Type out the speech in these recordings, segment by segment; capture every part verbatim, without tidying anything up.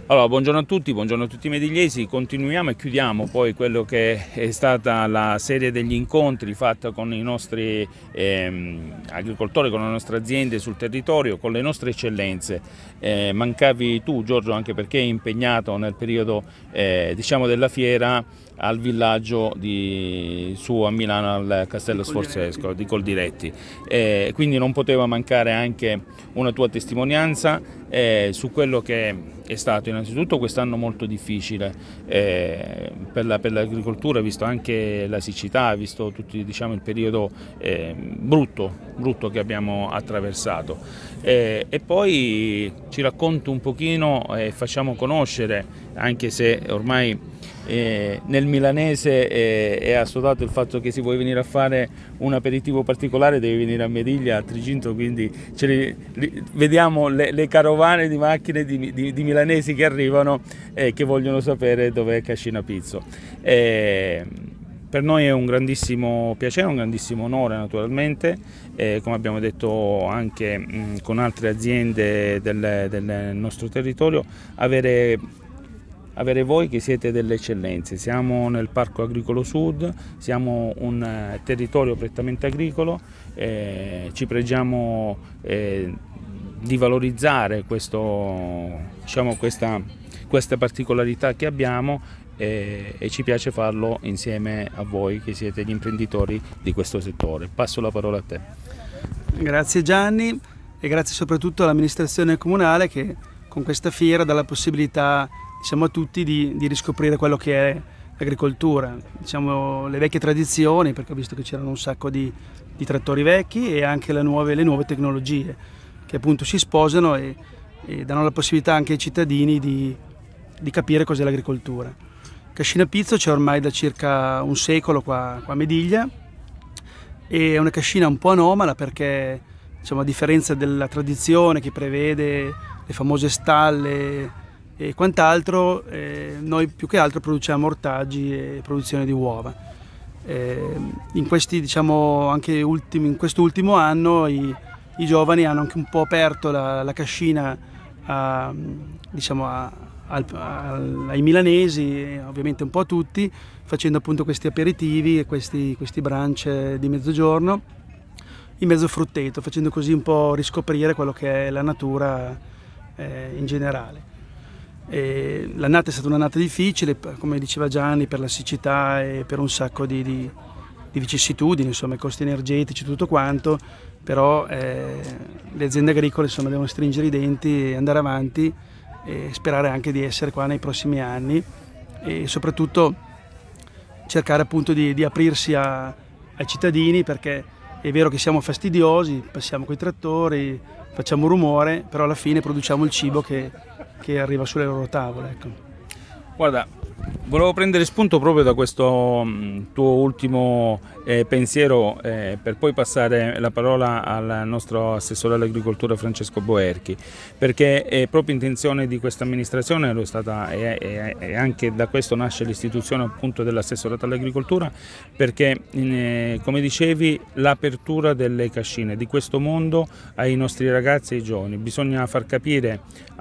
Allora, buongiorno a tutti, buongiorno a tutti i medigliesi. Continuiamo e chiudiamo poi quello che è stata la serie degli incontri fatta con i nostri ehm, agricoltori, con le nostre aziende sul territorio, con le nostre eccellenze. Eh, mancavi tu, Giorgio, anche perché è impegnato nel periodo eh, diciamo della fiera al villaggio di, su a Milano al Castello Sforzesco di Coldiretti, eh, quindi non poteva mancare anche una tua testimonianza eh, su quello che è stato innanzitutto quest'anno molto difficile eh, per l'agricoltura, visto anche la siccità, visto tutto, diciamo, il periodo eh, brutto, brutto che abbiamo attraversato. Eh, e poi ci racconti un pochino e eh, facciamo conoscere, anche se ormai eh, nel milanese eh, è assodato il fatto che se vuoi venire a fare un aperitivo particolare devi venire a Mediglia, a Triginto, quindi ce li, li, vediamo le, le carovane di macchine di, di, di milanesi che arrivano e eh, che vogliono sapere dov'è Cascina Pizzo. Eh, per noi è un grandissimo piacere, un grandissimo onore naturalmente, eh, come abbiamo detto anche mh, con altre aziende del, del nostro territorio, avere avere voi che siete delle eccellenze. Siamo nel Parco Agricolo Sud, siamo un eh, territorio prettamente agricolo, eh, ci pregiamo eh, di valorizzare questo, diciamo, questa, questa particolarità che abbiamo eh, e ci piace farlo insieme a voi che siete gli imprenditori di questo settore. Passo la parola a te. Grazie Gianni e grazie soprattutto all'amministrazione comunale che con questa fiera dà la possibilità, diciamo, a tutti di, di riscoprire quello che è l'agricoltura, diciamo, le vecchie tradizioni, perché ho visto che c'erano un sacco di, di trattori vecchi, e anche le nuove, le nuove tecnologie che appunto si sposano e, e danno la possibilità anche ai cittadini di, di capire cos'è l'agricoltura. Cascina Pizzo c'è ormai da circa un secolo qua, qua a Mediglia, e è una cascina un po' anomala perché, diciamo, a differenza della tradizione che prevede le famose stalle e quant'altro, eh, noi più che altro produciamo ortaggi e produzione di uova. Eh, in questi, diciamo, anche ultimi, in quest'ultimo anno i, i giovani hanno anche un po' aperto la, la cascina a, diciamo, a, a, a, ai milanesi, ovviamente un po' a tutti, facendo appunto questi aperitivi e questi, questi brunch di mezzogiorno in mezzo frutteto, facendo così un po' riscoprire quello che è la natura eh, in generale. L'annata è stata un'annata difficile, come diceva Gianni, per la siccità e per un sacco di, di, di vicissitudini, insomma, i costi energetici, tutto quanto, però eh, le aziende agricole, insomma, devono stringere i denti e andare avanti e sperare anche di essere qua nei prossimi anni e soprattutto cercare appunto di, di aprirsi a, ai cittadini, perché è vero che siamo fastidiosi, passiamo coi trattori, facciamo rumore, però alla fine produciamo il cibo che, che arriva sulle loro tavole. Ecco. Guarda, volevo prendere spunto proprio da questo mh, tuo ultimo eh, pensiero eh, per poi passare la parola al nostro assessore all'agricoltura Francesco Boerchi, perché è proprio intenzione di questa amministrazione, lo è stata, e, e, e anche da questo nasce l'istituzione appunto dell'assessorato all'agricoltura, perché eh, come dicevi l'apertura delle cascine di questo mondo ai nostri ragazzi e ai giovani, bisogna far capire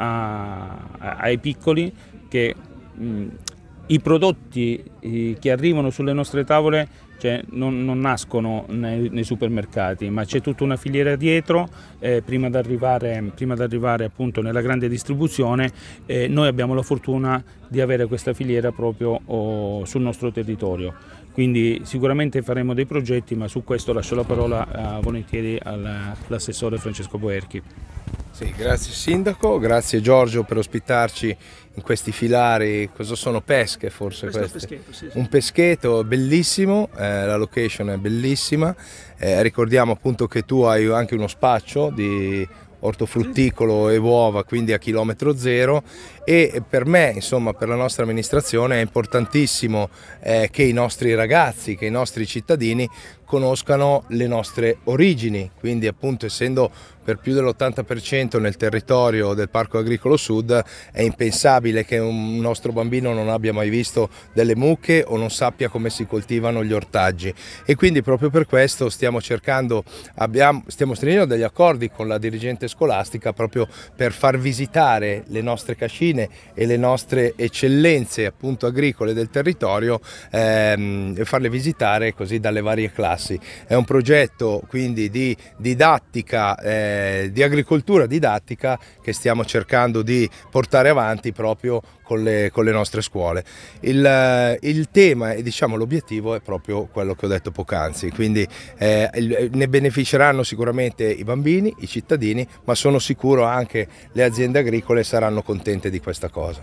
a, a, ai piccoli che mh, i prodotti eh, che arrivano sulle nostre tavole, cioè, non, non nascono nei, nei supermercati, ma c'è tutta una filiera dietro eh, prima di arrivare, prima di arrivare appunto nella grande distribuzione. Eh, noi abbiamo la fortuna di avere questa filiera proprio oh, sul nostro territorio, quindi sicuramente faremo dei progetti, ma su questo lascio la parola eh, volentieri all'assessore Francesco Boerchi. Sì, grazie Sindaco, grazie Giorgio per ospitarci in questi filari. Cosa sono, pesche forse? Questo queste? è un peschetto, sì, sì. Un peschetto bellissimo, eh, la location è bellissima, eh, ricordiamo appunto che tu hai anche uno spaccio di ortofrutticolo e uova, quindi a chilometro zero, e per me, insomma, per la nostra amministrazione è importantissimo eh, che i nostri ragazzi, che i nostri cittadini conoscano le nostre origini, quindi appunto essendo per più dell'ottanta per cento nel territorio del Parco Agricolo Sud è impensabile che un nostro bambino non abbia mai visto delle mucche o non sappia come si coltivano gli ortaggi, e quindi proprio per questo stiamo cercando, abbiamo, stiamo stringendo degli accordi con la dirigente scolastica proprio per far visitare le nostre cascine e le nostre eccellenze appunto agricole del territorio ehm, e farle visitare così dalle varie classi. È un progetto quindi di didattica eh, di agricoltura didattica che stiamo cercando di portare avanti proprio con le, con le nostre scuole. Il, il tema e diciamo l'obiettivo è proprio quello che ho detto poc'anzi, quindi eh, ne beneficeranno sicuramente i bambini, i cittadini, ma sono sicuro anche le aziende agricole saranno contente di questa cosa.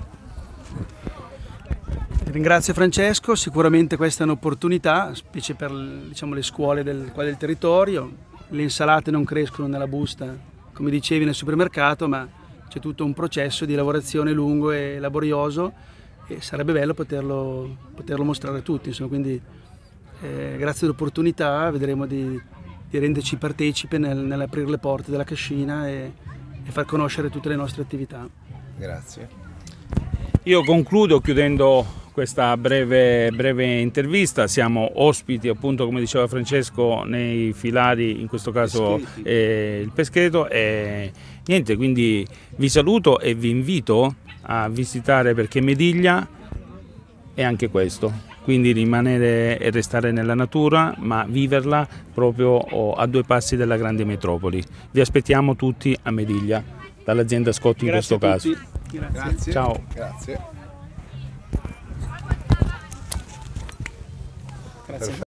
Ringrazio Francesco, sicuramente questa è un'opportunità, specie per diciamo, le scuole del, del territorio. Le insalate non crescono nella busta, come dicevi, nel supermercato, ma c'è tutto un processo di lavorazione lungo e laborioso e sarebbe bello poterlo, poterlo mostrare a tutti. Insomma, quindi eh, grazie all'opportunità vedremo di, di renderci partecipi nel, nell'aprire le porte della cascina e, e far conoscere tutte le nostre attività. Grazie. Io concludo chiudendo questa breve, breve intervista. Siamo ospiti appunto, come diceva Francesco, nei filari, in questo caso eh, il Pescheto, e niente, quindi vi saluto e vi invito a visitare, perché Mediglia è anche questo, quindi rimanere e restare nella natura ma viverla proprio a due passi dalla grande metropoli. Vi aspettiamo tutti a Mediglia dall'azienda Scotti in questo caso. Grazie. Grazie. Ciao. Grazie. Grazie.